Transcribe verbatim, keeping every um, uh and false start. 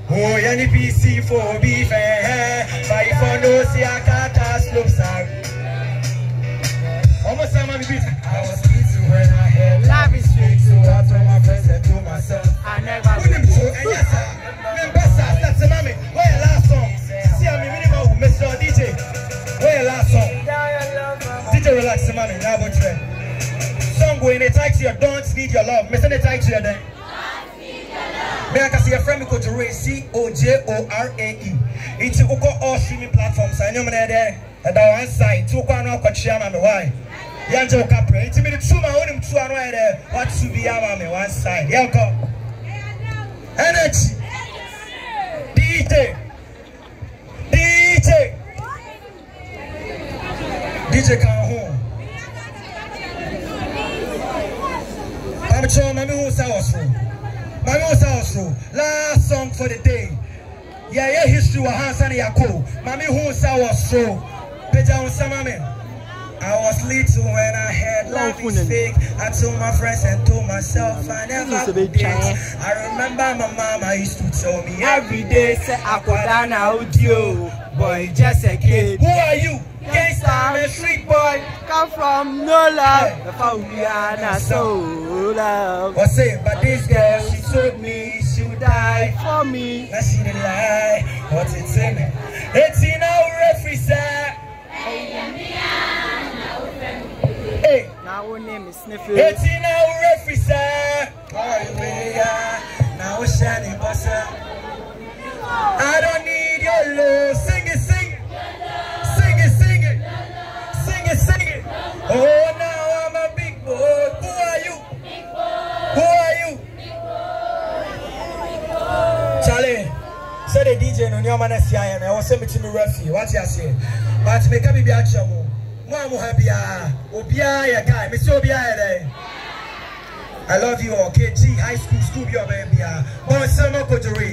Oh, any P C for beef, eh? Five for no see a cat slopes are. Almost time I beat. I was eating when I had love is sweet, so I told my friends and told myself I never would him so. And yes, sir. Remember, sir, that's a mommy. Where your last song? See, I'm a minimum, Mister D J. Where your last song? D J, relax, mommy. Now, what's that? Song going, they tight to your don't need your love. Mister They tight to your day. Me I can see a friend me KOJO RAE, C O J O R A E. It's all streaming platforms. I know me there. At the one side, two can now catch you, me why? Yanjo Capre. It's me the two man only two and right there. What to be a me one side? Yanko. Energy. D J. D J. D J come home. I'm sure mommy who's house room. My house room. Last song for the day. Yeah, yeah, history was Hansan Yako. Mommy who's house room. Peja on Samame. I was little when I had life is fake. I told my friends and told myself I never would date. I remember my mama used to tell me every day, say I go down audio. Boy, just a kid. Who are you? Gangsta, I'm a street boy. Come from no love. The Fauliana so love. What's it? But this girl, she told me she would die for me. Now she didn't lie. What's it saying? It's in our referee, sir. Hey, now our name is Sniffy. It's in our referee, sir. Now we're shining, bossa. I don't need your love. Sing it, sing it. Sing it, sing it. Sing it, sing it. Oh, now I'm a big boy. Who are you? Who are you? Charlie, say the D J no nyoma na si aye na wo say me to me referee. What you say? But me ka bibia chamo. Mo amu ha bia. Obia ya guy. Me say obia ya dey. I love you all. K G high school school bia bia. Bon say no KOJO RAE.